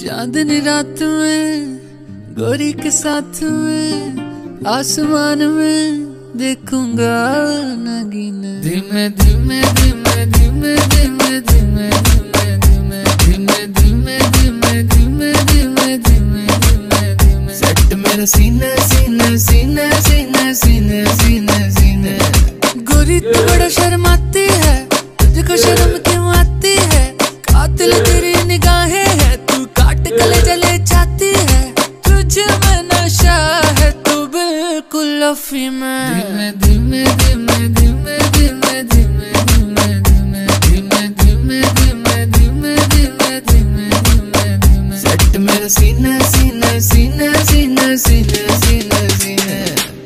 चांदनी रात में गोरी के साथ में आसमान में देखूंगा नगीना। धीमे धीमे धीमे धीमे धीमे धीमे धीमे धीमे धीमे धीमे धीमे धीमे धीमे धीमे धीमे सेट मेरा सीना सीना सीना सीना सीना सीना सीना। गोरी तू बड़ा शर्माती है, तुझको शर्म क्यों आती है? कातिल तेरी निगाहें है, तू काट गले जले जाती है। तुझे में नशा है, तू बिल्कुल अफीम है। धीमे धीमे धीमे धीमे धीमे धीमे धीमे धीमे धीमे धीमे धीमे धीमे धीमे धीमे धीमे सेट मेरा सीना सीना सीना सीना सीना सीना सीना।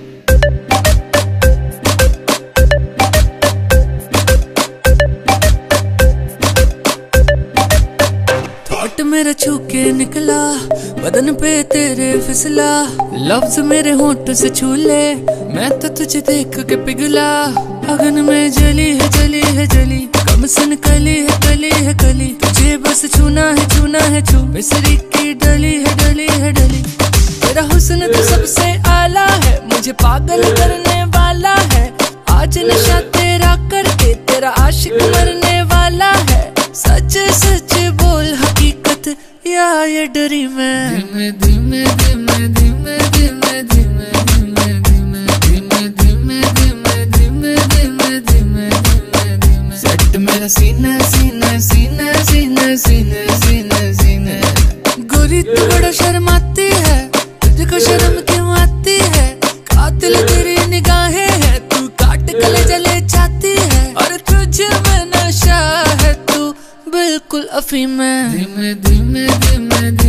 मेरा छू के निकला बदन पे तेरे फिसला, लफ्ज मेरे होंठ से छू ले, मैं तो तुझे देख के पिघला। अगन में जली है जली है जली, कम सन कली है कली है कली, तुझे बस छूना है छू, मिसरी की डली है डली है डली। तेरा हुस्न तो सबसे आला है, मुझे पागल करने वाला है। आज नशा तेरा करके तेरा आशिक मरने वाला है। सच सच बोल हकीकत या ये डरी मैं। धीमे धीमे धीमे धीमे धीमे धीमे धीमे धीमे धीमे धीमे धीमे धीमे धीमे धीमे धीमे धीमे सेट मेरा सीना सीना सीना सीना सीना सीना सीना। गोरी तू बड़ा शर्माती है, तुझको शर्म क्यों आती है? कातिल तेरी निगाहें है, तू काट गले जले जाती है। और तुझे में नशा है, तू बिल्कुल अफीम है। धीमे धीमे धीमे